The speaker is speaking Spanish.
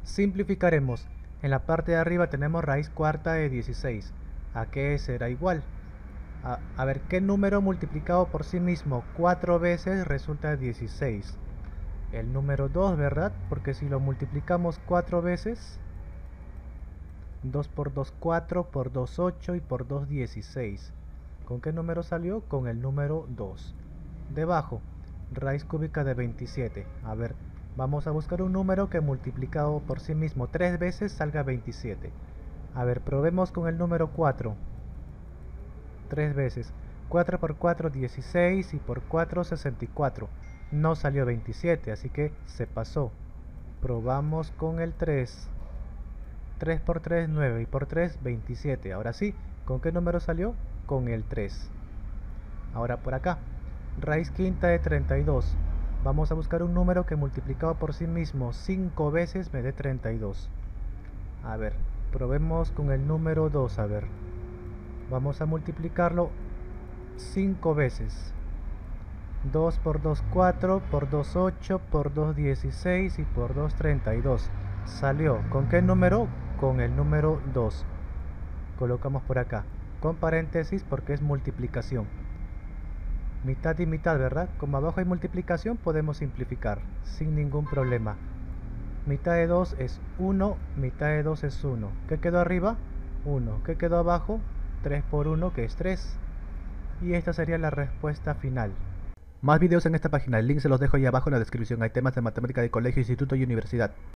Simplificaremos. En la parte de arriba tenemos raíz cuarta de 16. ¿A qué será igual? A ver, ¿qué número multiplicado por sí mismo 4 veces resulta 16? El número 2, ¿verdad? Porque si lo multiplicamos 4 veces, 2 por 2, 4, por 2, 8 y por 2, 16. ¿Con qué número salió? Con el número 2. Debajo, raíz cúbica de 27. A ver, vamos a buscar un número que multiplicado por sí mismo 3 veces salga 27. A ver, probemos con el número 4. 3 veces. 4 por 4, 16 y por 4, 64. No salió 27, así que se pasó. Probamos con el 3. 3 por 3, 9 y por 3, 27. Ahora sí, ¿con qué número salió? Con el 3. Ahora por acá, raíz quinta de 32. Vamos a buscar un número que multiplicado por sí mismo 5 veces me dé 32. A ver, probemos con el número 2, a ver. Vamos a multiplicarlo 5 veces. 2 por 2, 4, por 2, 8, por 2, 16 y por 2, 32. Salió. ¿Con qué número? Con el número 2. Colocamos por acá, con paréntesis porque es multiplicación. Mitad y mitad, ¿verdad? Como abajo hay multiplicación, podemos simplificar sin ningún problema. Mitad de 2 es 1, mitad de 2 es 1. ¿Qué quedó arriba? 1. ¿Qué quedó abajo? 3 por 1, que es 3. Y esta sería la respuesta final. Más videos en esta página, el link se los dejo ahí abajo en la descripción. Hay temas de matemática de colegio, instituto y universidad.